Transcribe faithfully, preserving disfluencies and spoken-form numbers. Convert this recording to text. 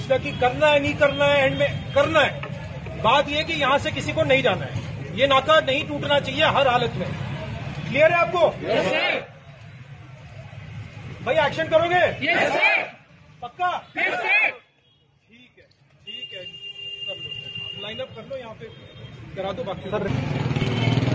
फैसला कि करना है नहीं करना है, एंड में करना है। बात यह कि यहां से किसी को नहीं जाना है, ये नाका नहीं टूटना चाहिए हर हालत में। क्लियर है आपको? Yes sir. भाई एक्शन करोगे? Yes sir. पक्का? Yes sir. ठीक है, ठीक है, कर लो, लाइन अप कर लो, यहाँ पे करा दो बाकी।